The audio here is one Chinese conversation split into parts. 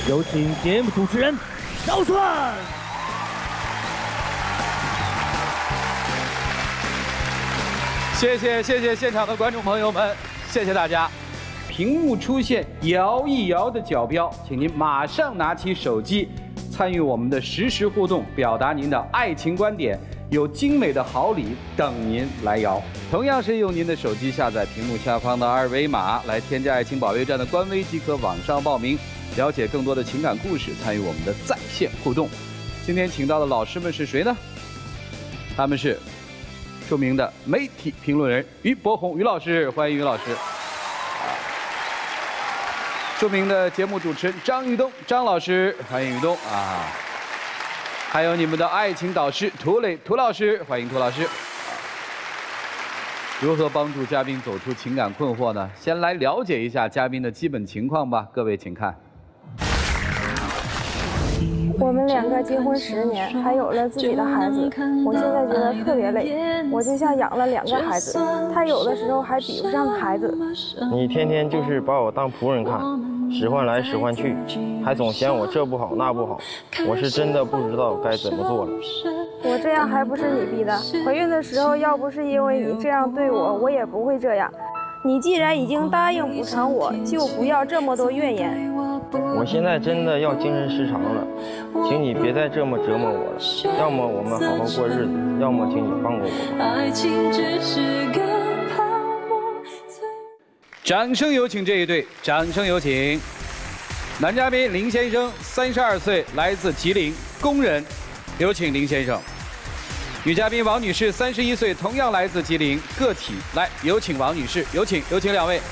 有请节目主持人小川。 谢谢现场的观众朋友们，谢谢大家。屏幕出现摇一摇的角标，请您马上拿起手机，参与我们的实时互动，表达您的爱情观点。有精美的好礼等您来摇。同样是用您的手机下载屏幕下方的二维码，来添加爱情保卫战的官微即可网上报名，了解更多的情感故事，参与我们的在线互动。今天请到的老师们是谁呢？他们是著名的媒体评论人于博宏于老师，欢迎于老师。著名的节目主持人张玉东张老师，欢迎玉东啊。还有你们的爱情导师涂磊涂老师，欢迎涂老师。如何帮助嘉宾走出情感困惑呢？先来了解一下嘉宾的基本情况吧。各位请看。 我们两个结婚10年，还有了自己的孩子，我现在觉得特别累，我就像养了2个孩子，他有的时候还比不上孩子。 你天天就是把我当仆人看，使唤来使唤去，还总嫌我这不好那不好，我是真的不知道该怎么做了。 我这样还不是你逼的，怀孕的时候要不是因为你这样对我，我也不会这样。你既然已经答应补偿我，就不要这么多怨言。 我现在真的要精神失常了，请你别再这么折磨我了，要么我们好好过日子，要么请你放过我吧。 掌声有请这一对，掌声有请。男嘉宾林先生，32岁，来自吉林，工人，有请林先生。女嘉宾王女士，31岁，同样来自吉林，个体，来有请王女士，有请2位。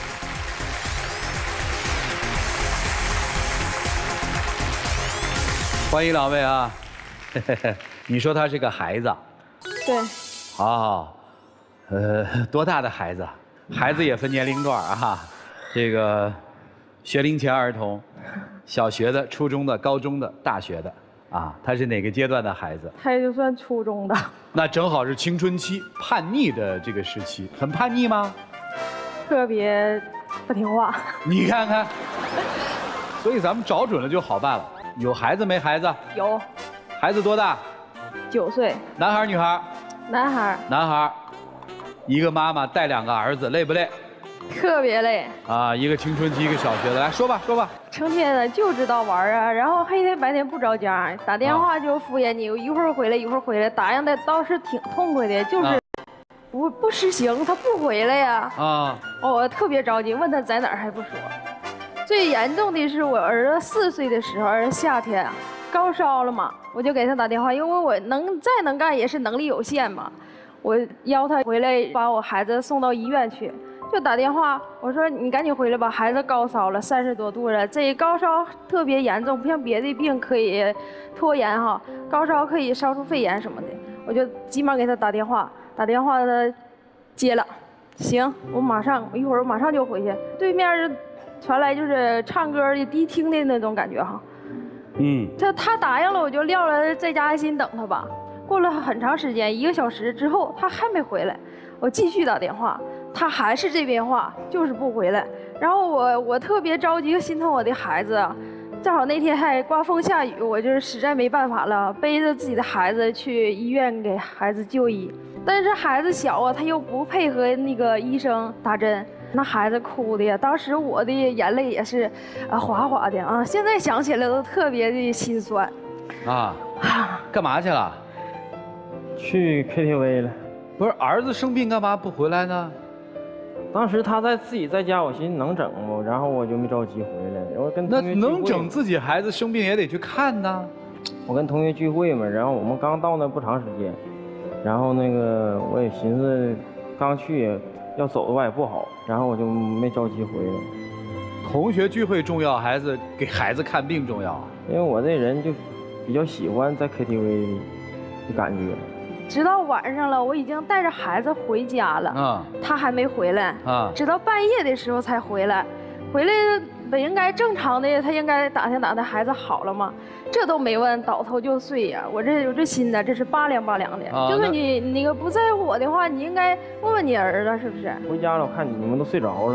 欢迎2位啊！你说他是个孩子？ 对。 哦，多大的孩子？孩子也分年龄段啊，这个学龄前儿童，小学的、初中的、高中的、大学的，啊，他是哪个阶段的孩子？ 他也就算初中的。 那正好是青春期叛逆的这个时期，很叛逆吗？ 特别不听话。 你看看，所以咱们找准了就好办了。有孩子没孩子？ 有。 孩子多大 ？9岁。 男孩女孩？ 男孩。 男孩。一个妈妈带2个儿子，累不累？ 特别累。啊， 一个青春期，一个小学的，来说吧，说吧。 成天的就知道玩啊，然后黑天白天不着家，打电话就敷衍你，一会儿回来一会儿回来，答应的倒是挺痛快的，就是不实行，他不回来呀。啊。我特别着急，问他在哪儿还不说。最严重的是我儿子4岁的时候，儿子夏天高烧了嘛，我就给他打电话，因为我再能干也是能力有限嘛，我邀他回来把我孩子送到医院去，就打电话我说你赶紧回来吧，孩子高烧了30多度了，这高烧特别严重，不像别的病可以拖延哈，高烧可以烧出肺炎什么的，我就急忙给他打电话，他接了，行，一会儿我马上就回去，对面传来就是唱歌的低听的那种感觉哈，他答应了，我就撂了在家安心等他吧。过了很长时间，1个小时之后，他还没回来，我继续打电话，他还是这边话，就是不回来。然后我特别着急，心疼我的孩子，正好那天还刮风下雨，我就是实在没办法了，背着自己的孩子去医院给孩子就医，但是孩子小啊，他又不配合那个医生打针。那孩子哭的呀，当时我的眼泪也是，哗哗的啊！现在想起来都特别的心酸。干嘛去了？ 去 KTV 了。 不是儿子生病干嘛不回来呢？ 当时他自己在家，我寻思能整不，然后我就没着急回来。我跟同学聚会， 那能整自己孩子生病也得去看呢。 我跟同学聚会嘛，然后我们刚到那不长时间，然后我也寻思刚去要走的话也不好，然后我就没着急回来。 同学聚会重要，给孩子看病重要？ 因为我这人就比较喜欢在 KTV 的感觉。 直到晚上了，我已经带着孩子回家了，他还没回来，直到半夜的时候才回来。回来本应该正常的，他应该打听孩子好了吗？这都没问，倒头就睡呀！我这心呢，这是拔凉拔凉的。就是你不在乎我的话，你应该问问你儿子是不是？ 回家了，我看你们都睡着了，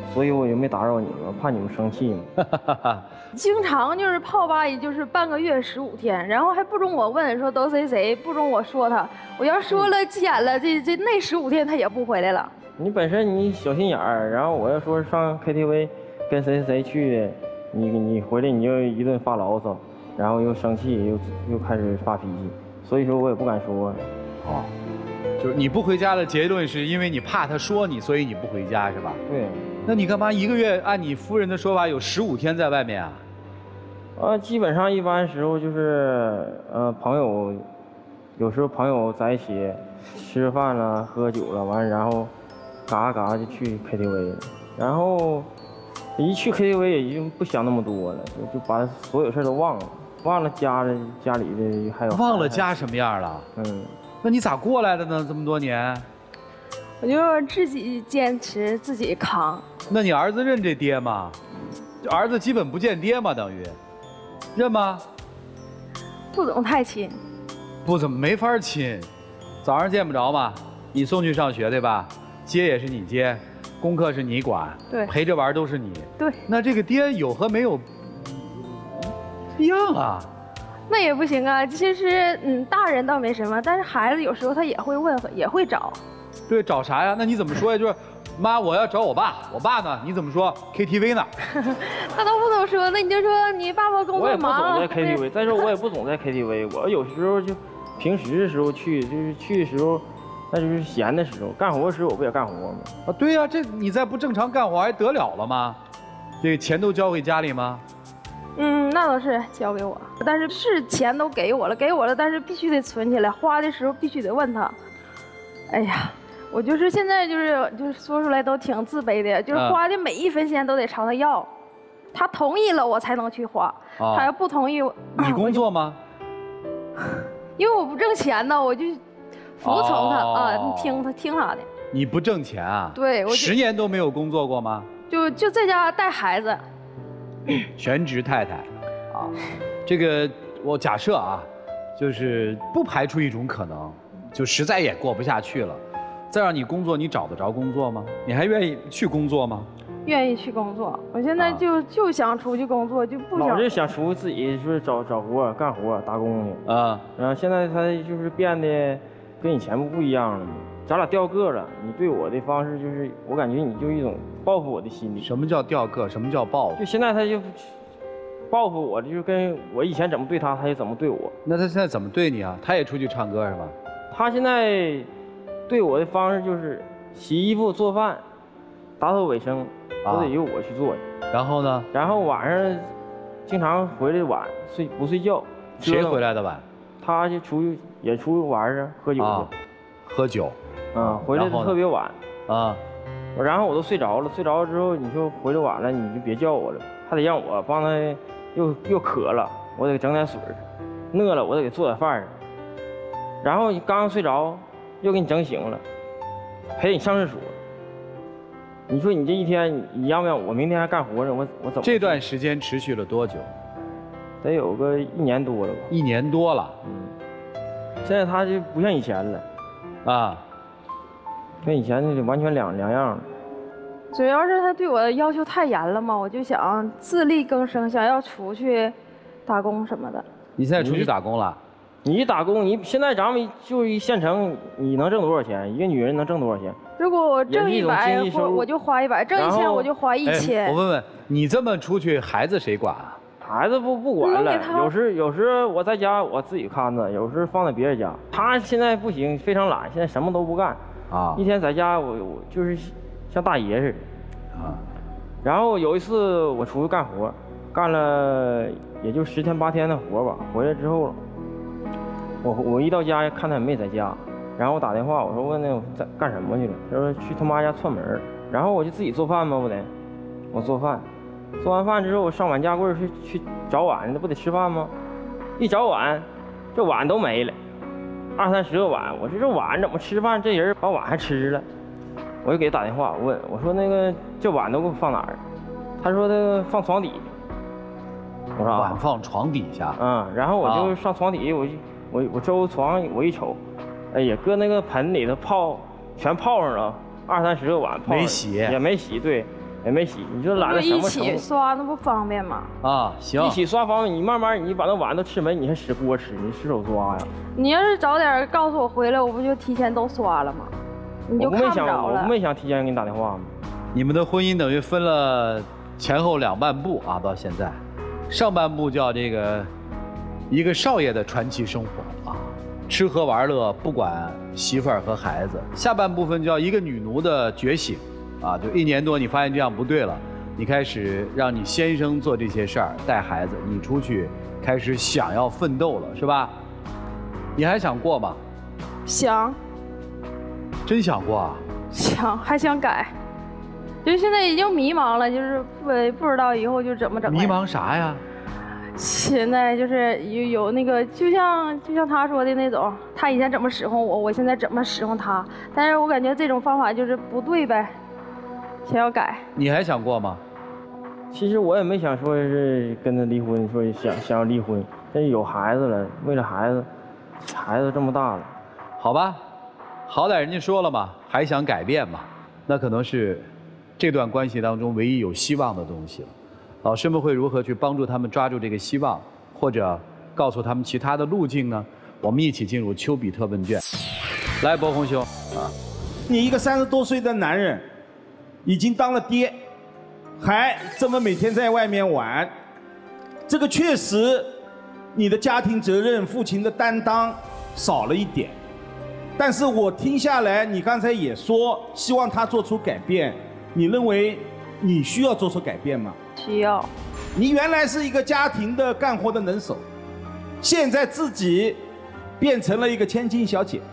所以我也没打扰你们，怕你们生气嘛。 经常就是泡吧，也就是半个月15天，然后还不准我问说都谁，不准我说他，我要说了急眼了，那15天他也不回来了。 你本身你小心眼儿，然后我要说上 KTV 跟谁去的，你回来你就一顿发牢骚，然后又生气又开始发脾气，所以说我也不敢说。 哦，就是你不回家的结论是因为你怕他说你，所以你不回家是吧？ 对。 那你干嘛1个月按你夫人的说法有15天在外面啊？ 基本上一般时候就是朋友，有时候朋友在一起吃饭了、喝酒了，完然后嘎就去 KTV 了，然后一去 KTV 也就不想那么多了，就把所有事都忘了家里的还有忘了家什么样了？那你咋过来的呢？这么多年？ 我就自己坚持，自己扛。 那你儿子认这爹吗？儿子基本不见爹吗？等于认吗？ 不怎么太亲。 不怎么没法亲，早上见不着嘛。你送去上学对吧？接也是你接，功课是你管， 对， 陪着玩都是你。 对。那这个爹有和没有一样啊？ 那也不行啊。其实大人倒没什么，但是孩子有时候他也会问，也会找。对， 找啥呀？那你怎么说呀？就是妈，我要找我爸，我爸呢？你怎么说 ？KTV 呢？ 那都不能说，那你就说你爸爸工作忙。 我也不总在 KTV， 再说我也不总在 KTV， 我有时候就平时的时候去，就是去的时候，那就是闲的时候，干活的时候我不也干活吗？ 啊，对呀，这你再不正常干活还得了了吗？这钱都交给家里吗？ 那倒是交给我，但是钱都给我了，但是必须得存起来，花的时候必须得问他。哎呀。我就是现在就是说出来都挺自卑的，就是花的每一分钱都得朝他要，他同意了我才能去花，他要不同意， 你工作吗？ 因为我不挣钱呢，我就服从他啊，听他的。你不挣钱啊？ 对，我 10年都没有工作过吗？ 就在家带孩子。 全职太太。这个我假设啊，就是不排除一种可能，就实在也过不下去了。再让你工作，你找得着工作吗？你还愿意去工作吗？ 愿意去工作，我现在就想出去工作，就不想。 老是想出去自己就是找活干活打工去啊。然后现在他就是变得跟以前不一样了，咱俩掉个了。你对我的方式就是，我感觉你就一种报复我的心理。 什么叫掉个？什么叫报复？ 就现在他就报复我，就跟我以前怎么对他，他就怎么对我。 那他现在怎么对你啊？他也出去唱歌是吧？ 他现在。对我的方式就是洗衣服、做饭、打扫卫生，都得由我去做。 然后呢？ 然后晚上经常回来晚，不睡觉。 谁回来的晚？ 他就出去玩啊，喝酒去。 喝酒。 回来的特别晚。然后我都睡着了，睡着了之后，你说回来晚了，你就别叫我了，还得让我帮他又渴了，我得给整点水，饿了我得给做点饭。然后你刚睡着。又给你整醒了，陪你上厕所。你说你这一天，你让不让我明天还干活呢？我怎么？ 这段时间持续了多久？ 得有个1年多了吧。 1年多了。 现在他就不像以前了，跟以前那完全两样了。 主要是他对我的要求太严了嘛，我就想自力更生，想要出去打工什么的。 你现在出去打工了？ 你打工，你现在咱们就一县城，你能挣多少钱？一个女人能挣多少钱？ 如果我挣100，我就花100；挣1000，我就花1000。 我问问你，这么出去，孩子谁管啊？ 孩子不管了。有时我在家我自己看着，有时放在别人家。他现在不行，非常懒，现在什么都不干一天在家我就是像大爷似的然后有一次我出去干活，干了也就10天8天的活吧，回来之后。我一到家看他也没在家，然后我打电话问他在干什么去了，他说去他妈家串门，然后我就自己做饭吗？不得，我做饭，做完饭之后我上碗架柜去找碗，那不得吃饭吗？一找碗，这碗都没了，20、30个碗，我说这碗怎么吃饭？这人把碗还吃了，我就给他打电话问，我说那个这碗都给我放哪儿？他说他放床底。我说碗放床底下。 然后我就上床底，我周床我一瞅，哎呀，搁那个盆里头全泡上了，20、30个碗泡上， 没洗， 也没洗，对。 也没洗。你说懒得什么程度？ 一起刷那不方便吗？ 啊，行。 一起刷方便，你慢慢你把那碗都吃没，你还使锅吃，你使手刷呀？ 你要是早点告诉我回来，我不就提前都刷了吗？你就看不着了。 我没想提前给你打电话吗？ 你们的婚姻等于分了前后2半部啊，到现在，上半部叫这个一个少爷的传奇生活啊，吃喝玩乐不管媳妇儿和孩子；下半部分叫一个女奴的觉醒啊，就1年多你发现这样不对了，你开始让你先生做这些事儿，带孩子，你出去开始想要奋斗了，是吧？你还想过吗？ 想。 真想过啊？ 想，还想改。就是现在已经迷茫了，就是不知道以后就怎么整。 迷茫啥呀？ 现在就是有那个，就像他说的那种，他以前怎么使唤我，我现在怎么使唤他。但是我感觉这种方法就是不对呗，想要改。 你还想过吗？ 其实我也没想说是跟他离婚，说想要离婚，但是有孩子了，为了孩子这么大了， 好吧，好歹人家说了嘛，还想改变嘛，那可能是这段关系当中唯一有希望的东西了。老师们会如何去帮助他们抓住这个希望，或者告诉他们其他的路径呢？我们一起进入丘比特问卷。来，博宏兄啊， 你一个30多岁的男人，已经当了爹，还这么每天在外面玩，这个确实你的家庭责任、父亲的担当少了一点。但是我听下来，你刚才也说希望他做出改变，你认为你需要做出改变吗？ 需要。 你原来是一个家庭的干活的能手，现在自己变成了一个千金小姐。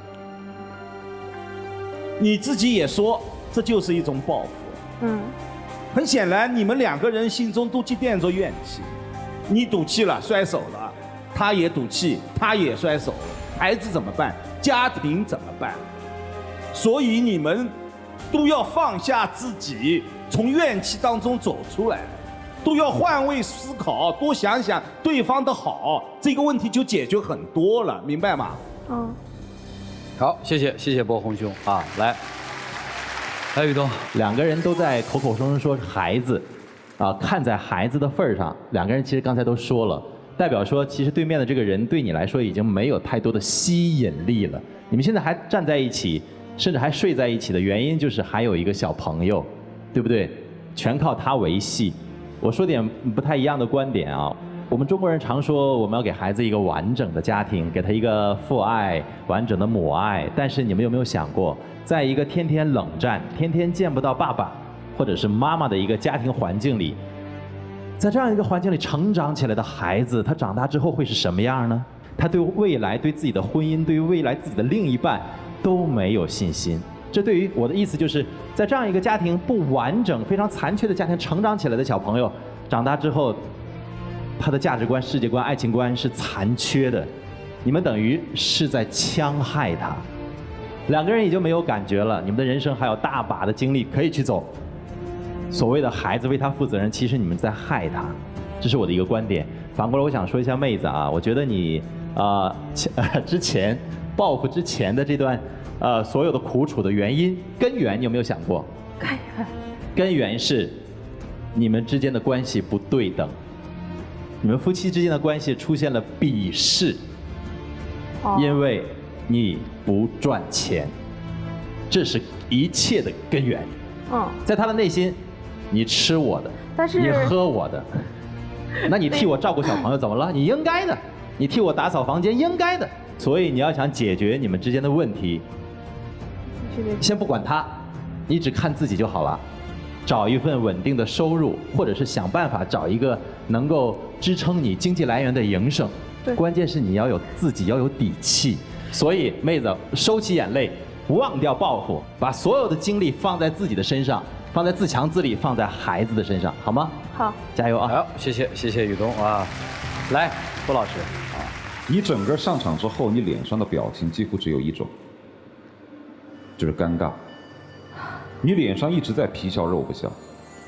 你自己也说，这就是一种报复。很显然，你们2个人心中都积淀着怨气。你赌气了，摔手了；他也赌气，他也摔手了。孩子怎么办？家庭怎么办？所以你们都要放下自己，从怨气当中走出来，都要换位思考，多想想对方的好，这个问题就解决很多了，明白吗？ 好，谢谢博宏兄啊，来，宇东 ，2个人都在口口声声说孩子，啊，看在孩子的份儿上，2个人其实刚才都说了，代表说其实对面的这个人对你来说已经没有太多的吸引力了。你们现在还站在一起，甚至还睡在一起的原因就是还有一个小朋友，对不对？全靠他维系。我说点不太一样的观点啊。我们中国人常说我们要给孩子一个完整的家庭，给他一个父爱、完整的母爱。但是你们有没有想过，在一个天天冷战、天天见不到爸爸或者是妈妈的一个家庭环境里，在这样一个环境里成长起来的孩子，他长大之后会是什么样呢？他对未来、对自己的婚姻、对于未来自己的另一半都没有信心。这对于我的意思就是，在这样一个家庭不完整、非常残缺的家庭成长起来的小朋友，长大之后，他的价值观、世界观、爱情观是残缺的。你们等于是在戕害他。2个人已经没有感觉了，你们的人生还有大把的精力可以去走。所谓的孩子为他负责任，其实你们在害他，这是我的一个观点。反过来，我想说一下妹子啊，我觉得你之前报复之前的这段所有的苦楚的原因根源，你有没有想过？根源是你们之间的关系不对等，你们夫妻之间的关系出现了鄙视，因为你不赚钱，这是一切的根源。在他的内心，你吃我的， 但是你喝我的，那你替我照顾小朋友怎么了？你应该的，你替我打扫房间应该的。所以你要想解决你们之间的问题，先不管他，你只看自己就好了。找一份稳定的收入，或者是想办法找一个能够支撑你经济来源的营生。关键是你要有自己要有底气。所以妹子，收起眼泪，忘掉报复，把所有的精力放在自己的身上，放在自强自立，放在孩子的身上，好吗？ 好， 加油啊！ 好，谢谢宇东啊。来，郭老师啊， 你整个上场之后，你脸上的表情几乎只有一种，就是尴尬。你脸上一直在皮笑肉不笑。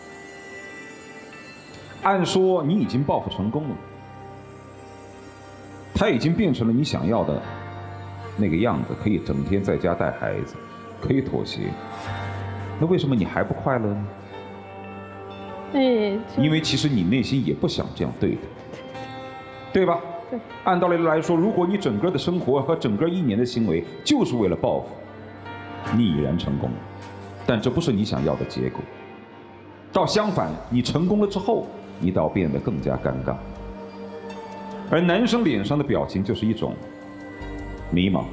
按说你已经报复成功了，他已经变成了你想要的那个样子，可以整天在家带孩子，可以妥协。那为什么你还不快乐呢？ 因为其实你内心也不想这样对的，对吧？ 对。 按道理来说，如果你整个的生活和整个1年的行为就是为了报复，你已然成功了，但这不是你想要的结果。倒相反，你成功了之后，你倒变得更加尴尬。而男生脸上的表情就是一种迷茫，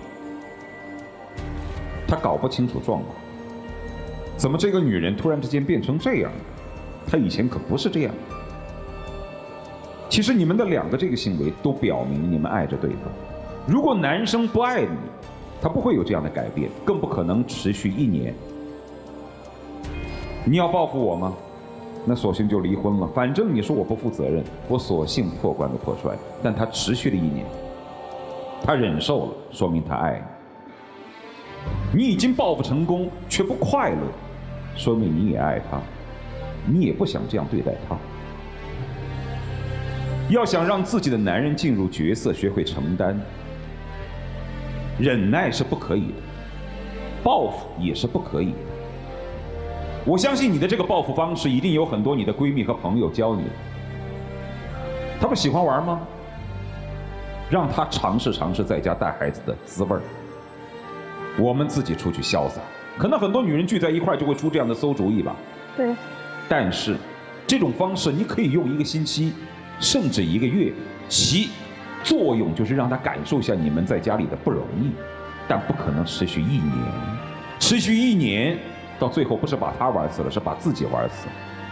他搞不清楚状况，怎么这个女人突然之间变成这样了？她以前可不是这样。其实你们的2个这个行为都表明你们爱着对方。如果男生不爱你，他不会有这样的改变，更不可能持续1年。你要报复我吗？那索性就离婚了，反正你说我不负责任，我索性破罐子破摔。但他持续了1年，他忍受了，说明他爱你。你已经报复成功，却不快乐，说明你也爱他，你也不想这样对待他。要想让自己的男人进入角色，学会承担，忍耐是不可以的，报复也是不可以的。我相信你的这个报复方式一定有很多你的闺蜜和朋友教你的，他们喜欢玩吗？让他尝试尝试在家带孩子的滋味儿。我们自己出去潇洒，可能很多女人聚在一块就会出这样的馊主意吧。 对。 但是这种方式你可以用1个星期，甚至1个月，其作用就是让他感受一下你们在家里的不容易，但不可能持续1年。持续1年，到最后不是把他玩死了，是把自己玩死了。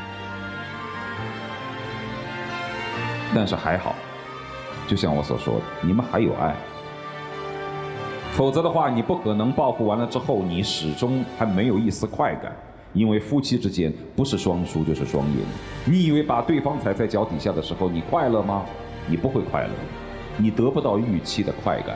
但是还好，就像我所说的，你们还有爱。否则的话，你不可能报复完了之后，你始终还没有一丝快感。因为夫妻之间不是双输就是双赢。你以为把对方踩在脚底下的时候，你快乐吗？你不会快乐，你得不到预期的快感。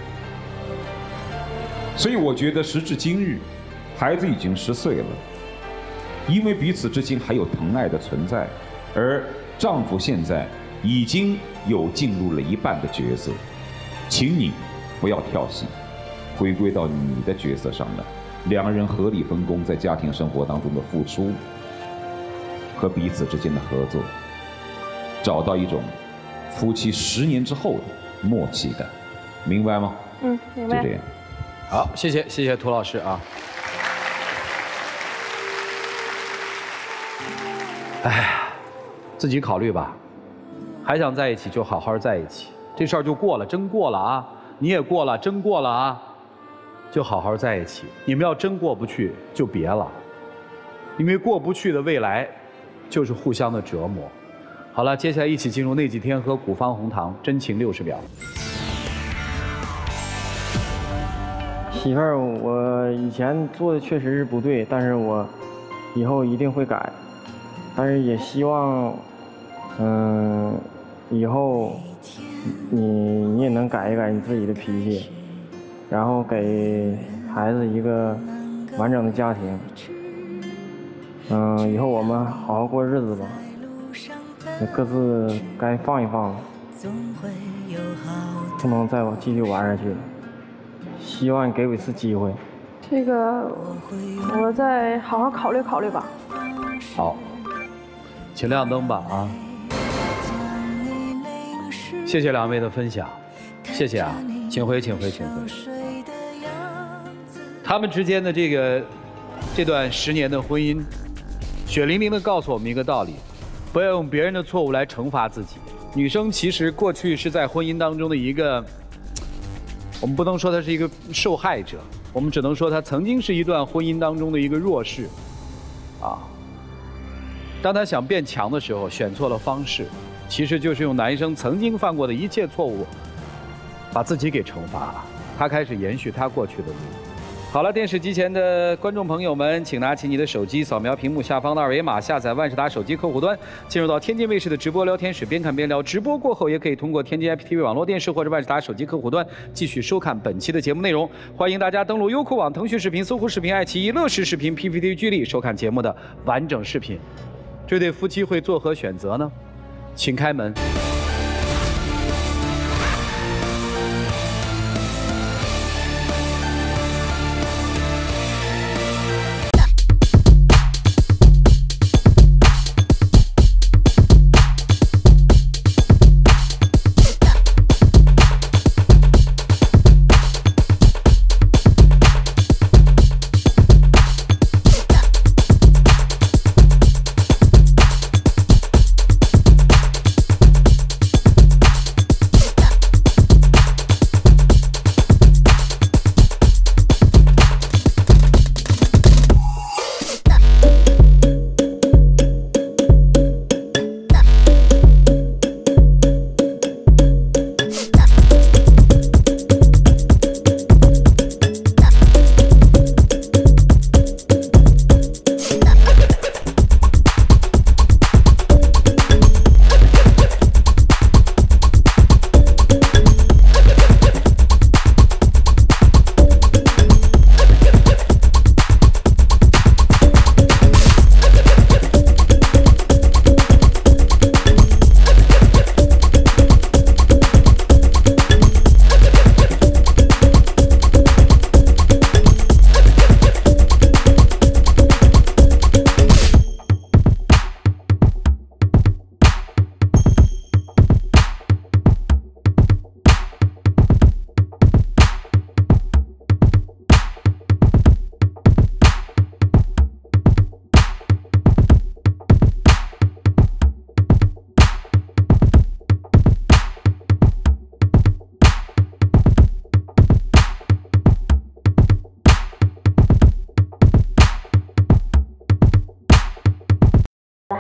所以我觉得时至今日，孩子已经10岁了，因为彼此之间还有疼爱的存在，而丈夫现在已经有进入了1半的角色，请你不要跳戏，回归到你的角色上来。2个人合理分工在家庭生活当中的付出和彼此之间的合作，找到一种夫妻10年之后的默契感，明白吗？ 明白。 就这样。 好，谢谢涂老师啊。哎呀，自己考虑吧，还想在一起就好好在一起，这事儿就过了，真过了啊！你也过了，真过了啊！就好好在一起。你们要真过不去，就别了，因为过不去的未来，就是互相的折磨。好了，接下来一起进入那几天和古方红糖真情60秒。 媳妇儿，我以前做的确实是不对，但是我以后一定会改。但是也希望，以后你也能改一改你自己的脾气。然后给孩子一个完整的家庭。以后我们好好过日子吧，各自该放一放了，不能再继续玩下去了。希望你给我一次机会。 这个我再好好考虑考虑吧。 好，请亮灯吧啊！谢谢2位的分享，谢谢啊，请回，请回，请回。他们之间的这段10年的婚姻，血淋淋地告诉我们一个道理：不要用别人的错误来惩罚自己。女生其实过去是在婚姻当中的一个，我们不能说她是一个受害者，我们只能说她曾经是一段婚姻当中的一个弱势，啊。当她想变强的时候，选错了方式，其实就是用男生曾经犯过的一切错误，把自己给惩罚了。她开始延续她过去的路。好了，电视机前的观众朋友们，请拿起你的手机，扫描屏幕下方的2维码，下载万事达手机客户端，进入到天津卫视的直播聊天室，边看边聊。直播过后，也可以通过天津 IPTV 网络电视或者万事达手机客户端继续收看本期的节目内容。欢迎大家登录优酷网、腾讯视频、搜狐视频、爱奇艺、乐视视频、PPTV 剧力收看节目的完整视频。这对夫妻会作何选择呢？请开门。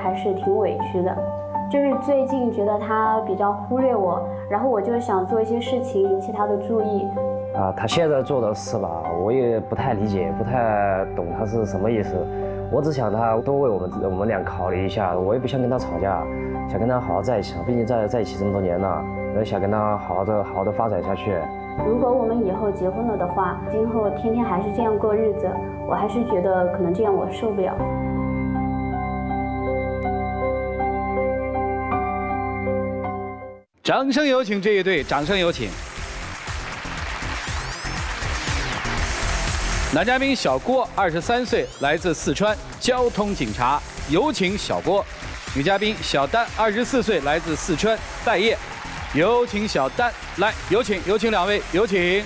还是挺委屈的。就是最近觉得他比较忽略我，然后我就想做一些事情引起他的注意。 他现在做的事吧，我也不太理解，不太懂他是什么意思。我只想他多为我们俩考虑一下，我也不想跟他吵架，想跟他好好在一起，毕竟在一起这么多年了，想跟他好好的发展下去。 如果我们以后结婚了的话，今后天天还是这样过日子，我还是觉得可能这样我受不了。 掌声有请这一对，掌声有请。男嘉宾小郭，23岁，来自四川，交通警察，有请小郭。女嘉宾小丹，24岁，来自四川，待业，有请小丹。来，有请两位，有请。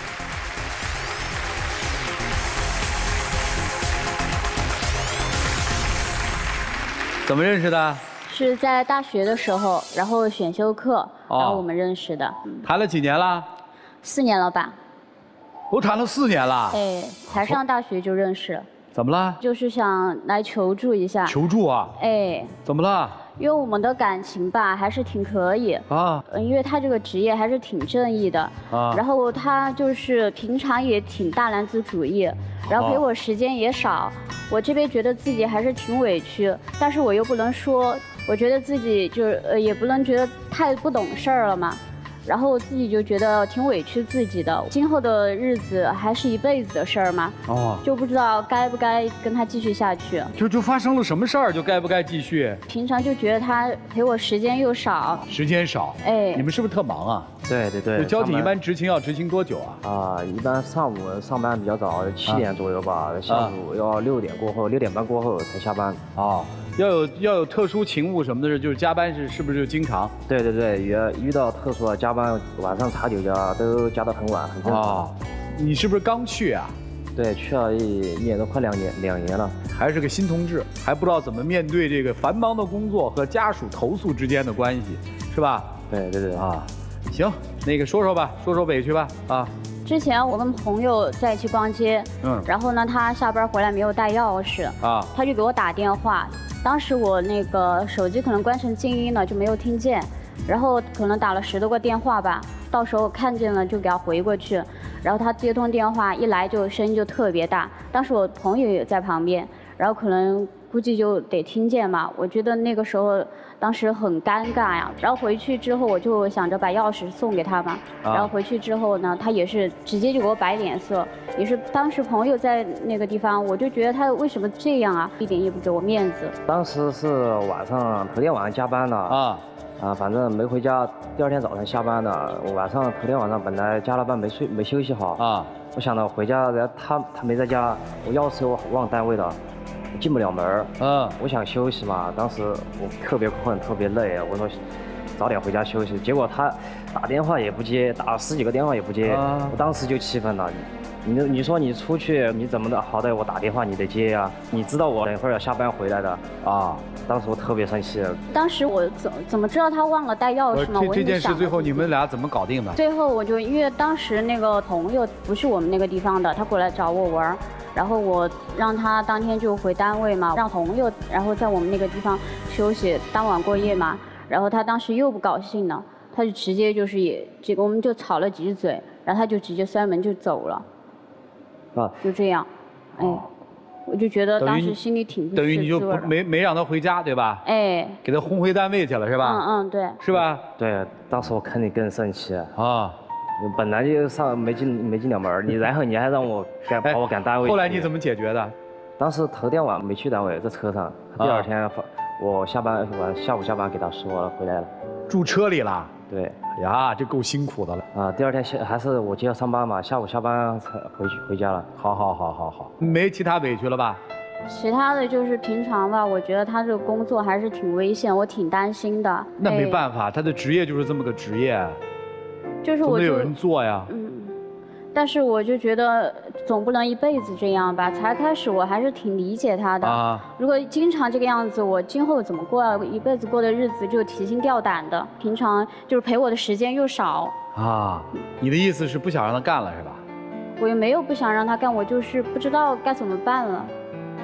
怎么认识的？ 是在大学的时候，然后选修课，然后我们认识的。 谈了几年了 ？4年了吧。 都谈了4年了。 哎，才上大学就认识。 怎么了？ 就是想来求助一下。 求助啊？ 哎。 怎么了？ 因为我们的感情吧，还是挺可以啊。因为他这个职业还是挺正义的啊。然后他就是平常也挺大男子主义，然后陪我时间也少。我这边觉得自己还是挺委屈，但是我又不能说，我觉得自己就是也不能觉得太不懂事儿了嘛。然后我自己就觉得挺委屈自己的，今后的日子还是一辈子的事儿嘛，就不知道该不该跟他继续下去。 就发生了什么事儿，就该不该继续？ 平常就觉得他陪我时间又少， 时间少。哎，你们是不是特忙啊？ 对。 就交警一般执勤要执勤多久啊？ 一般上午上班比较早，7点左右吧，下午要6点过后，6点半过后才下班。 要有特殊勤务什么的，就是加班是不是就经常？ 对，也遇到特殊的加班，晚上查酒驾都加到很晚，很正常。 你是不是刚去啊？ 对，去了1年多，快2年了。 还是个新同志，还不知道怎么面对这个繁忙的工作和家属投诉之间的关系，是吧？ 对。 行，那个说吧，说委屈吧之前我跟朋友在一起逛街，然后呢，他下班回来没有带钥匙他就给我打电话。当时我那个手机可能关成静音了，就没有听见，然后可能打了10多个电话吧，到时候看见了就给他回过去，然后他接通电话一来就声音就特别大，当时我朋友也在旁边，然后可能估计就得听见嘛，我觉得那个时候当时很尴尬呀，然后回去之后我就想着把钥匙送给他嘛，然后回去之后呢，他也是直接就给我摆脸色，也是当时朋友在那个地方，我就觉得他为什么这样啊，一点也不给我面子。 当时是头天晚上加班了反正没回家，第2天早上下班的，头天晚上本来加了班没休息好我想着回家，然后他没在家，我钥匙我忘单位了。进不了门我想休息嘛，当时我特别困，特别累，我说早点回家休息。结果他打电话也不接，打了10几个电话也不接，我当时就气愤了。你说你出去你怎么的？好歹我打电话你得接呀，你知道我等会儿要下班回来的当时我特别生气。 当时我怎么知道他忘了带钥匙吗？ 这件事最后你们俩怎么搞定的？ 最后我就因为当时那个朋友不是我们那个地方的，他过来找我玩。然后我让他当天就回单位嘛，让朋友然后在我们那个地方休息，当晚过夜嘛。然后他当时又不高兴了，他就直接就是我们就吵了几句嘴，然后他就直接摔门就走了。就这样，我就觉得当时心里挺不是滋味的。等于你就没让他回家对吧？给他轰回单位去了是吧？ 对。 是吧？ 对，当时我肯定更生气本来就没进了门，然后你还让我把我赶单位。 后来你怎么解决的？ 当时头天晚没去单位，在车上。第2天我下午下班给他说了回来了。 住车里了？ 对。 呀，这够辛苦的了。 第2天还是我接着上班嘛，下午下班才回家了。 好。没其他委屈了吧？ 其他的就是平常吧，我觉得他这个工作还是挺危险，我挺担心的。 那没办法，他的职业就是这么个职业。 就是我总得有人做呀。 但是我就觉得总不能一辈子这样吧。才开始我还是挺理解他的。如果经常这个样子，我今后怎么过啊？一辈子过的日子就提心吊胆的。平常就是陪我的时间又少。 你的意思是不想让他干了是吧？ 我也没有不想让他干，我就是不知道该怎么办了。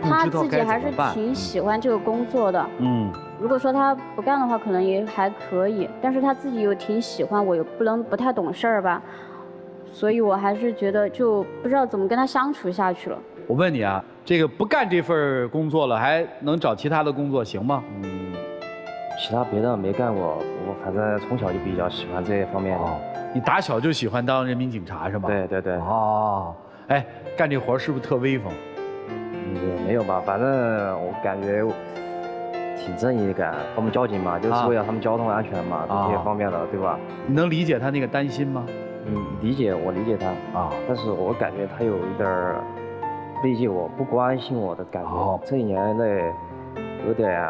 他自己还是挺喜欢这个工作的。如果说他不干的话，可能也还可以，但是他自己又挺喜欢，我又不太懂事儿吧，所以我还是觉得就不知道怎么跟他相处下去了。 我问你啊，这个不干这份工作了，还能找其他的工作行吗？ 其他别的没干过，我反正从小就比较喜欢这一方面。 你打小就喜欢当人民警察是吗？ 对对对。 哎，干这活是不是特威风？ 也没有吧，反正我感觉挺正义感。我们交警嘛，就是为了他们交通安全嘛，这些方面的，对吧？ 你能理解他那个担心吗？ 理解，我理解他但是我感觉他有一点理解我、不关心我的感觉。这一年内有点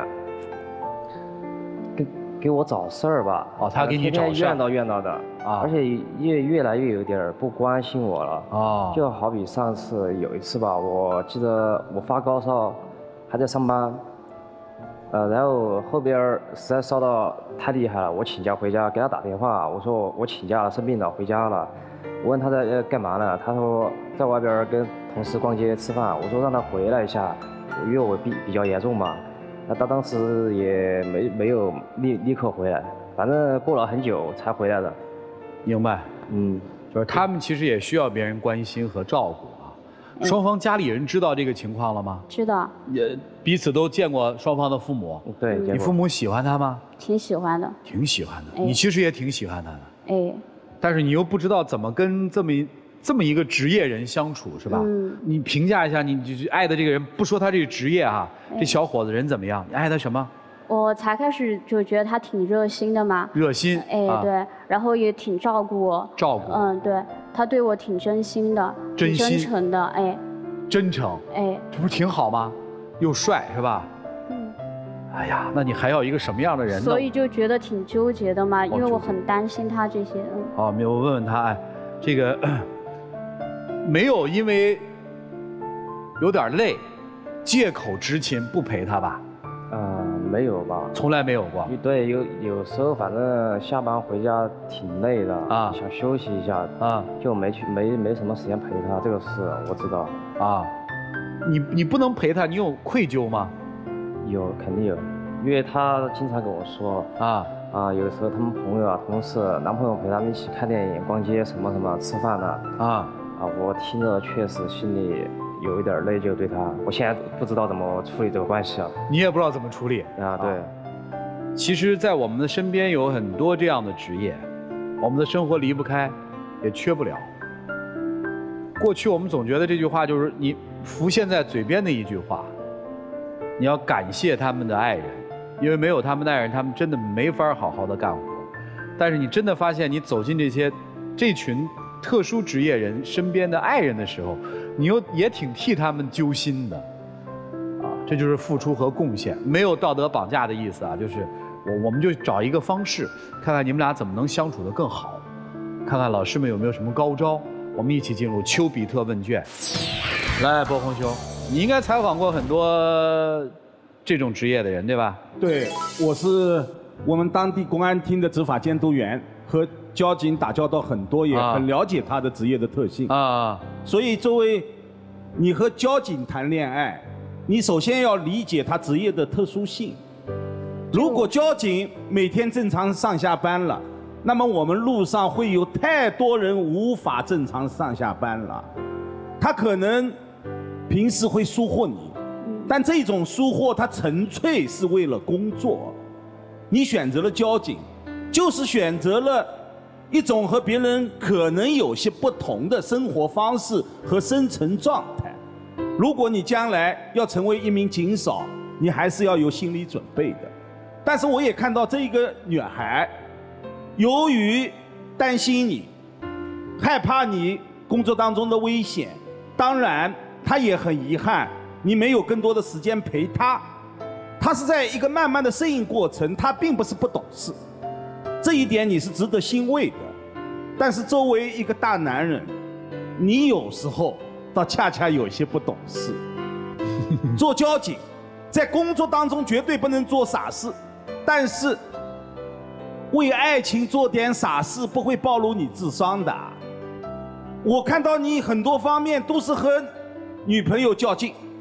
给我找事儿吧。 他给你找事儿， 怨叨的而且越来越有点不关心我了就好比上次有一次吧，我记得我发高烧，还在上班，然后后边实在烧到太厉害了，我请假回家，给他打电话，我说我请假了，生病了，回家了。我问他在干嘛呢？他说在外边跟同事逛街吃饭。我说让他回来一下，因为我比较严重嘛。那他当时也没有立刻回来，反正过了很久才回来的。 明白，就是他们其实也需要别人关心和照顾啊。双方家里人知道这个情况了吗？ 知道。 也彼此都见过双方的父母。 对， 你父母喜欢他吗？ 挺喜欢的。 挺喜欢的，你其实也挺喜欢他的。 哎。 但是你又不知道怎么跟这么一个职业人相处，是吧？你评价一下，你就是爱的这个人，不说他这个职业哈，这小伙子人怎么样？你爱他什么？ 我才开始就觉得他挺热心的嘛。 热心。 对，然后也挺照顾我。 照顾。 对，他对我挺真心的， 真诚的， 真诚。这不是挺好吗？又帅是吧？哎呀，那你还要一个什么样的人呢？ 所以就觉得挺纠结的嘛，因为我很担心他这些。 我问问他，这个没有因为有点累，借口执勤不陪他吧？ 没有吧？ 从来没有过。 对，有时候反正下班回家挺累的想休息一下就没什么时间陪他，这个事我知道你不能陪他，你有愧疚吗？ 有，肯定有，因为他经常跟我说有时候他们朋友同事、男朋友陪他们一起看电影、逛街什么什么、吃饭的我听着确实心里有一点内疚，对他，我现在不知道怎么处理这个关系你也不知道怎么处理对。 其实，在我们的身边有很多这样的职业，我们的生活离不开，也缺不了。过去我们总觉得这句话就是你浮现在嘴边的一句话。你要感谢他们的爱人，因为没有他们的爱人，他们真的没法好好的干活。但是你真的发现，你走进这群特殊职业人身边的爱人的时候，你又也挺替他们揪心的，这就是付出和贡献，没有道德绑架的意思就是我们就找一个方式，看看你们俩怎么能相处得更好，看看老师们有没有什么高招，我们一起进入丘比特问卷。来，波鸿兄。你应该采访过很多这种职业的人，对吧？ 对，我是我们当地公安厅的执法监督员，和交警打交道很多，也很了解他的职业的特性所以，作为你和交警谈恋爱，你首先要理解他职业的特殊性。如果交警每天正常上下班了，那么我们路上会有太多人无法正常上下班了，他可能平时会疏忽你，但这种疏忽它纯粹是为了工作。你选择了交警，就是选择了一种和别人可能有些不同的生活方式和生存状态。如果你将来要成为一名警嫂，你还是要有心理准备的。但是我也看到这个女孩，由于担心你，害怕你工作当中的危险，当然他也很遗憾，你没有更多的时间陪他。他是在一个慢慢的适应过程，他并不是不懂事，这一点你是值得欣慰的。但是作为一个大男人，你有时候倒恰恰有些不懂事。做交警，在工作当中绝对不能做傻事，但是为爱情做点傻事不会暴露你智商的。我看到你很多方面都是和女朋友较劲，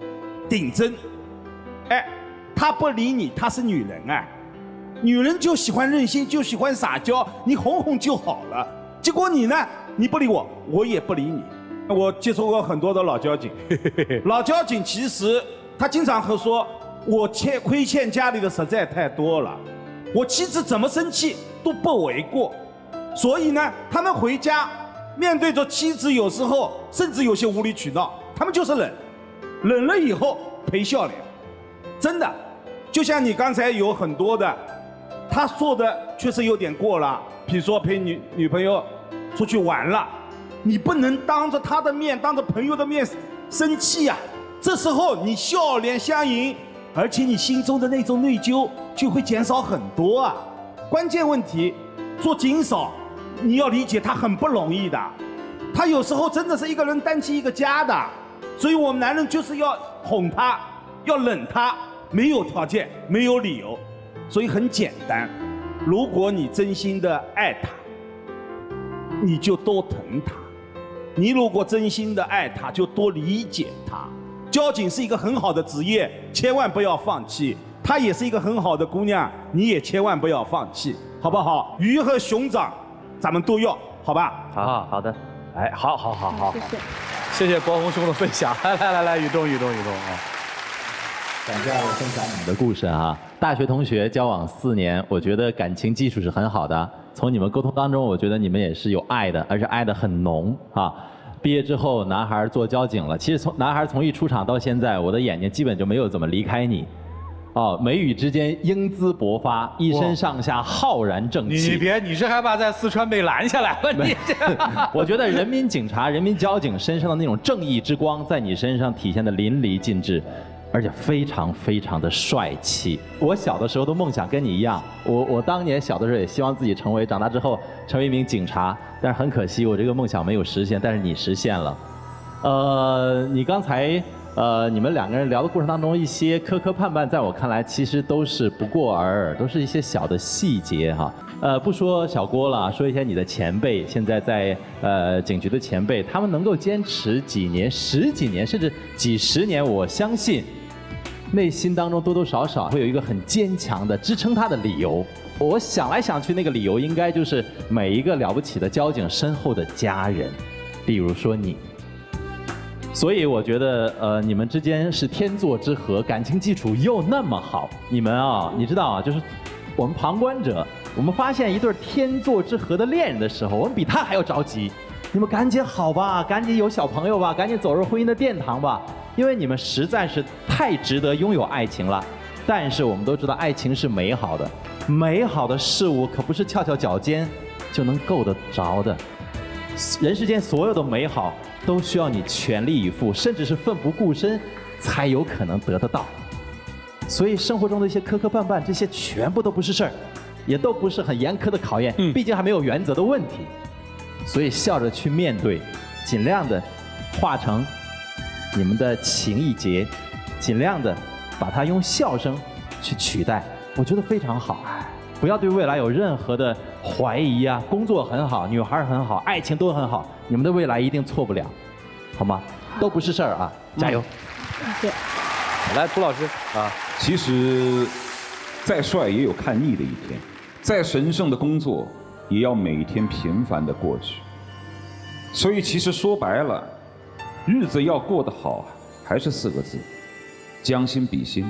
顶针。哎，他不理你，他是女人哎，女人就喜欢任性，就喜欢撒娇，你哄哄就好了。结果你呢，你不理我，我也不理你。我接触过很多的老交警，老交警其实他经常会说，我亏欠家里的实在太多了，我妻子怎么生气都不为过，所以呢，他们回家面对着妻子，有时候甚至有些无理取闹，他们就是忍了以后赔笑脸。真的，就像你刚才有很多的，他说的确实有点过了，比如说陪女朋友出去玩了，你不能当着他的面，当着朋友的面生气呀。这时候你笑脸相迎，而且你心中的那种内疚就会减少很多啊。关键问题，做警嫂，你要理解他很不容易的，他有时候真的是一个人担起一个家的，所以我们男人就是要哄他，要忍他，没有条件，没有理由，所以很简单，如果你真心的爱他，你就多疼他；你如果真心的爱他，就多理解他。交警是一个很好的职业，千万不要放弃。她也是一个很好的姑娘，你也千万不要放弃，好不好？鱼和熊掌，咱们都要，好吧？ 好的。 哎，好，谢谢博宏兄的分享。来，宇东啊！ 感谢二位分享你们的故事啊！大学同学交往4年，我觉得感情基础是很好的。从你们沟通当中，我觉得你们也是有爱的，而且爱得很浓啊。毕业之后，男孩做交警了。其实男孩从一出场到现在，我的眼睛基本就没有怎么离开你。哦，眉宇之间英姿勃发，一身上下浩然正气。 你是害怕在四川被拦下来了？你这， 我觉得人民警察、人民交警身上的那种正义之光，在你身上体现的淋漓尽致。而且非常的帅气。我小的时候的梦想跟你一样，我当年小的时候也希望自己长大之后成为一名警察，但是很可惜我这个梦想没有实现，但是你实现了。你刚才你们2个人聊的过程当中，一些磕磕绊绊，在我看来其实都是不过而尔，都是一些小的细节哈。不说小郭了，说一些你的前辈，现在在警局的前辈，他们能够坚持几年、10几年，甚至几10年，我相信内心当中多多少少会有一个很坚强的支撑他的理由。我想来想去，那个理由应该就是每一个了不起的交警身后的家人，比如说你。所以我觉得你们之间是天作之合，感情基础又那么好。你们啊，你知道啊，就是我们旁观者，我们发现一对天作之合的恋人的时候，我们比他还要着急。你们赶紧好吧，赶紧有小朋友吧，赶紧走入婚姻的殿堂吧，因为你们实在是太值得拥有爱情了。但是我们都知道，爱情是美好的，美好的事物可不是翘翘脚尖就能够得着的。人世间所有的美好，都需要你全力以赴，甚至是奋不顾身，才有可能得得到。所以生活中的一些磕磕绊绊，这些全部都不是事儿，也都不是很严苛的考验，毕竟还没有原则的问题。所以笑着去面对，尽量的化成你们的情谊结，尽量的把它用笑声去取代，我觉得非常好。不要对未来有任何的怀疑啊！工作很好，女孩很好，爱情都很好，你们的未来一定错不了，好吗？都不是事儿啊！加油！ 谢谢。 来，涂老师啊， 其实再帅也有看腻的一天，再神圣的工作也要每一天平凡的过去。所以其实说白了，日子要过得好，还是4个字：将心比心。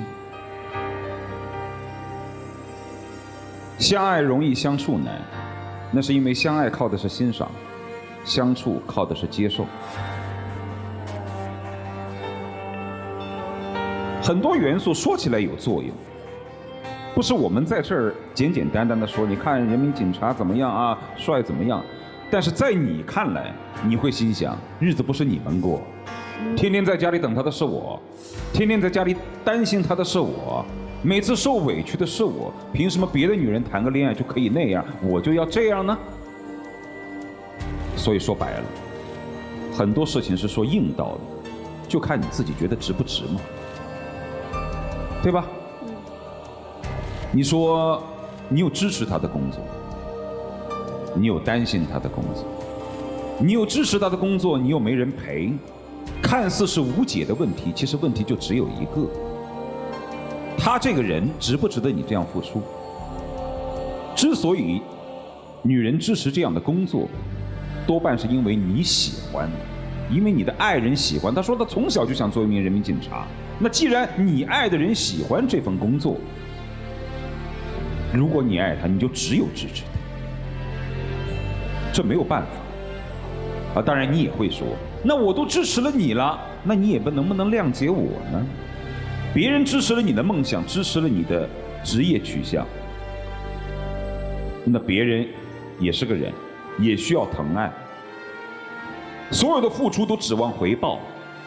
相爱容易相处难，那是因为相爱靠的是欣赏，相处靠的是接受。很多元素说起来有作用，不是我们在这儿简简单单的说，你看人民警察怎么样啊，帅怎么样，但是在你看来，你会心想，日子不是你们过，天天在家里等他的是我，天天在家里担心他的是我，每次受委屈的是我，凭什么别的女人谈个恋爱就可以那样，我就要这样呢？所以说白了，很多事情是说硬道理，就看你自己觉得值不值嘛，对吧？你说你有支持他的工作，你有担心他的工作，你有支持他的工作，你又没人陪， 看似是无解的问题，其实问题就只有一个：他这个人值不值得你这样付出？之所以女人支持这样的工作，多半是因为你喜欢，因为你的爱人喜欢。他说他从小就想做一名人民警察。那既然你爱的人喜欢这份工作，如果你爱他，你就只有支持他，这没有办法。当然你也会说，那我都支持了你了，那你也能不能谅解我呢？别人支持了你的梦想，支持了你的职业取向，那别人也是个人，也需要疼爱。所有的付出都指望回报，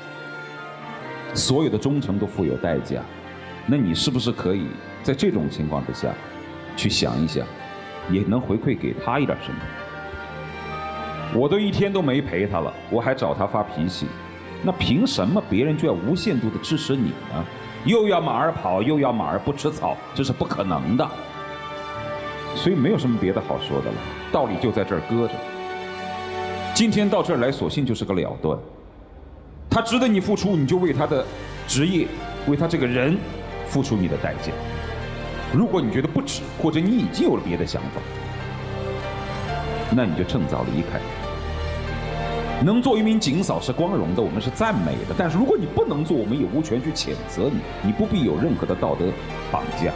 所有的忠诚都负有代价。那你是不是可以在这种情况之下，去想一想，也能回馈给他一点什么？我都一天都没陪他了，我还找他发脾气，那凭什么别人就要无限度的支持你呢？又要马儿跑，又要马儿不吃草，这是不可能的。所以没有什么别的好说的了，道理就在这儿搁着。今天到这儿来，索性就是个了断。他值得你付出，你就为他的职业，为他这个人付出你的代价。如果你觉得不值，或者你已经有了别的想法，那你就趁早离开。能做一名警嫂是光荣的，我们是赞美的。但是如果你不能做，我们也无权去谴责你，你不必有任何的道德绑架，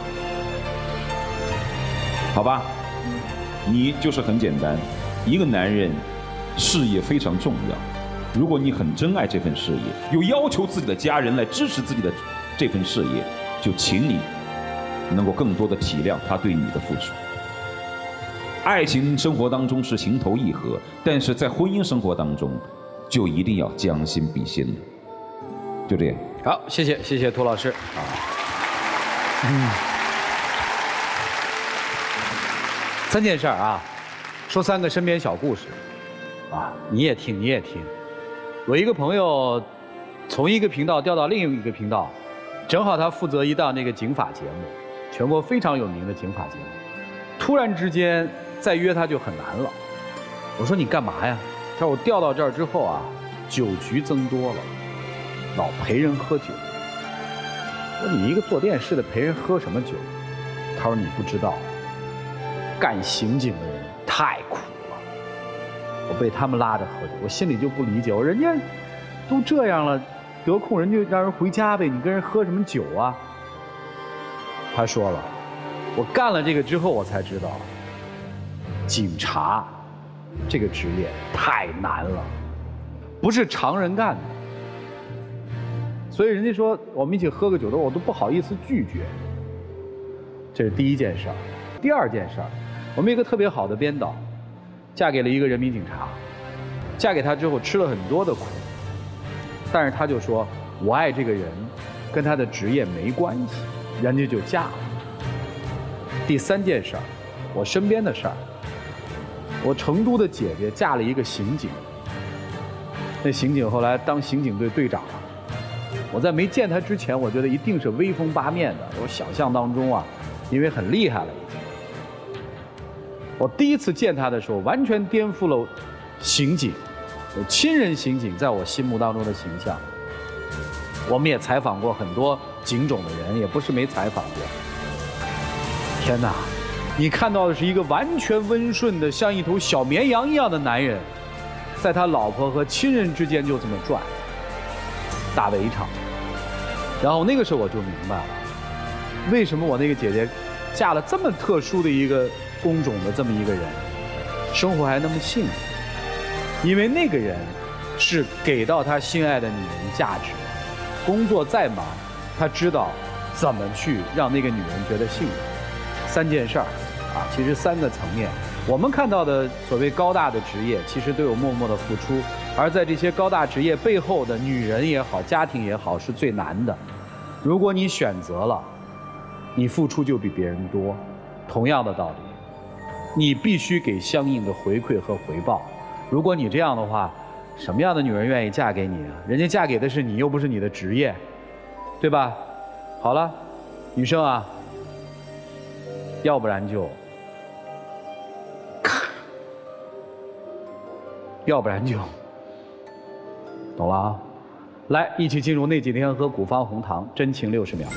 好吧？你就是很简单，一个男人事业非常重要。如果你很珍爱这份事业，又要求自己的家人来支持自己的这份事业，就请你能够更多的体谅他对你的付出。爱情生活当中是情投意合，但是在婚姻生活当中，就一定要将心比心了。就这样。 好，谢谢涂老师。3件事啊，说3个身边小故事，你也听。我一个朋友从一个频道调到另一个频道，正好他负责一档那个警法节目，全国非常有名的警法节目。突然之间再约他就很难了。我说你干嘛呀？他说我调到这儿之后啊，酒局增多了，老陪人喝酒。我说你一个做电视的陪人喝什么酒？他说你不知道，干刑警的人太苦了。我被他们拉着喝酒，我心里就不理解，我说人家都这样了，得空人就让人回家呗，你跟人喝什么酒啊？他说了，我干了这个之后，我才知道，警察这个职业太难了，不是常人干的。所以人家说我们一起喝个酒的，我都不好意思拒绝。这是第一件事儿。第二件事儿，我们一个特别好的编导，嫁给了一个人民警察，嫁给他之后吃了很多的苦，但是他就说我爱这个人，跟他的职业没关系，人家就嫁了。第3件事儿，我身边的事儿，我成都的姐姐嫁了一个刑警，那刑警后来当刑警队队长了。我在没见他之前，我觉得一定是威风八面的，我想象当中啊，因为很厉害了已经。我第一次见他的时候，完全颠覆了刑警，亲人刑警在我心目当中的形象。我们也采访过很多警种的人，也不是没采访过。天哪，你看到的是一个完全温顺的，像一头小绵羊一样的男人，在他老婆和亲人之间就这么转，大围场。然后那个时候我就明白了，为什么我那个姐姐嫁了这么特殊的一个工种的这么一个人，生活还那么幸福。因为那个人是给到他心爱的女人价值，工作再忙，他知道怎么去让那个女人觉得幸福。3件事儿啊，其实3个层面。我们看到的所谓高大的职业，其实都有默默的付出，而在这些高大职业背后的女人也好，家庭也好，是最难的。如果你选择了，你付出就比别人多。同样的道理，你必须给相应的回馈和回报。如果你这样的话，什么样的女人愿意嫁给你啊？人家嫁给的是你，又不是你的职业，对吧？好了，女生啊，要不然就，要不然就，懂了啊？ 来，一起进入那几天喝古方红糖真情60秒。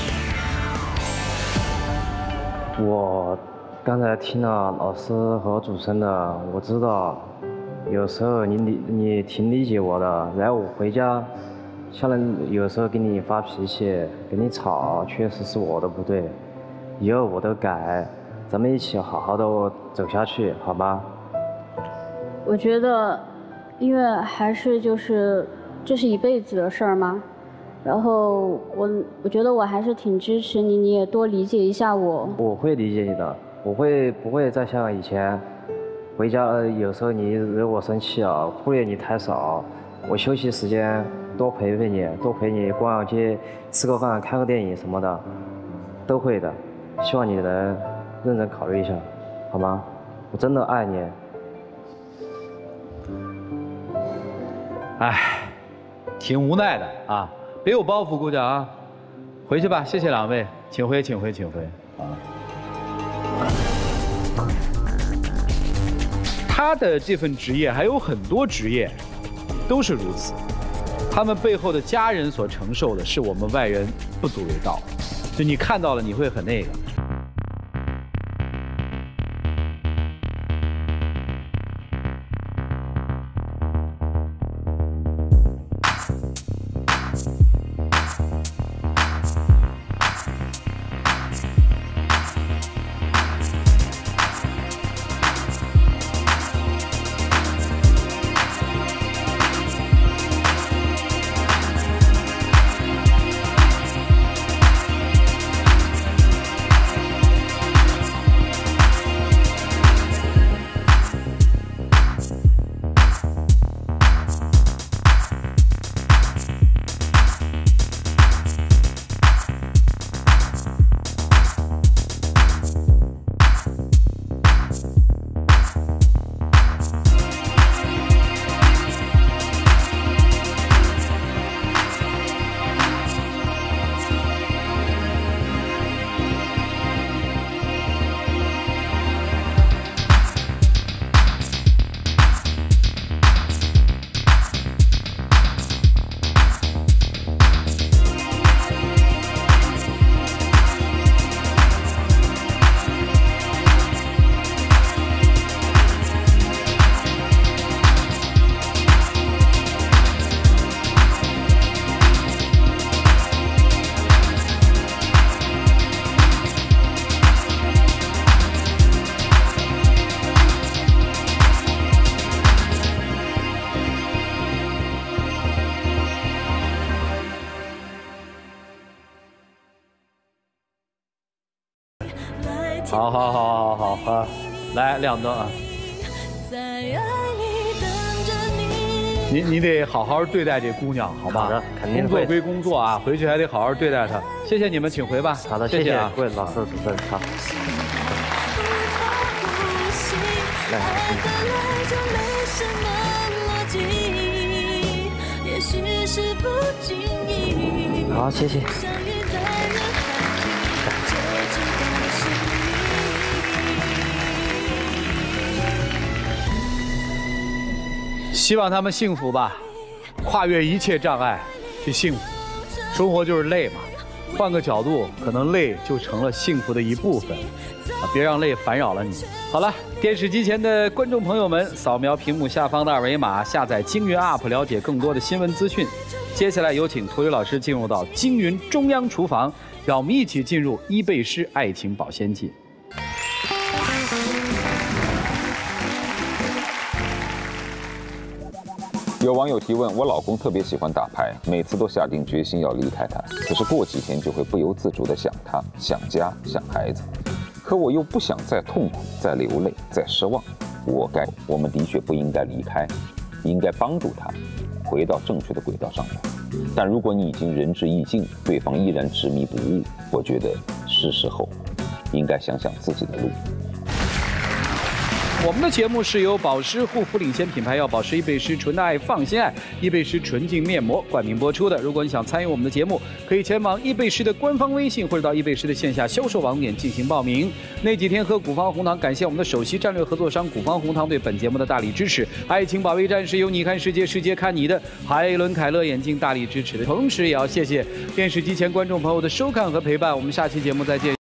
我刚才听了老师和主持人的，我知道有时候你挺理解我的，然后我回家，可能有时候给你发脾气，跟你吵，确实是我的不对，以后我都改，咱们一起好好的走下去，好吗？ 我觉得，因为还是就是这是一辈子的事儿嘛，然后我觉得我还是挺支持你，你也多理解一下我。 我会理解你的，我不会再像以前。回家有时候你惹我生气啊，忽略你太少，我休息时间多陪陪你，多陪你逛逛街，吃个饭，看个电影什么的，都会的。希望你能认真考虑一下，好吗？我真的爱你。 哎，挺无奈的啊，别有包袱，姑娘啊，回去吧，谢谢两位，请回，请回，请回啊。他的这份职业还有很多职业，都是如此。他们背后的家人所承受的，是我们外人不足为道。就你看到了，你会很那个。好，来亮灯啊！你得好好对待这姑娘，好吗？ 好的，肯定会。 工作归工作啊，回去还得好好对待她。谢谢你们，请回吧。 好的，谢谢啊，各位老师、主持人，好。来，好，谢谢。 希望他们幸福吧，跨越一切障碍去幸福。生活就是累嘛，换个角度，可能累就成了幸福的一部分。别让累烦扰了你。好了，电视机前的观众朋友们，扫描屏幕下方的2维码，下载京云 App， 了解更多的新闻资讯。接下来有请涂磊老师进入到京云中央厨房，让我们一起进入伊贝诗爱情保鲜剂。 有网友提问：我老公特别喜欢打牌，每次都下定决心要离开他，可是过几天就会不由自主地想他、想家、想孩子，可我又不想再痛苦、再流泪、再失望。我们的确不应该离开，应该帮助他回到正确的轨道上来。但如果你已经仁至义尽，对方依然执迷不悟，我觉得是时候应该想想自己的路。 我们的节目是由保湿护肤领先品牌药保湿伊贝诗纯的爱放心爱伊贝诗纯净面膜冠名播出的。如果你想参与我们的节目，可以前往伊贝诗的官方微信或者到伊贝诗的线下销售网点进行报名。那几天喝古方红糖，感谢我们的首席战略合作商古方红糖对本节目的大力支持。爱情保卫战是由你看世界，世界看你的海伦凯勒眼镜大力支持的，同时也要谢谢电视机前观众朋友的收看和陪伴。我们下期节目再见。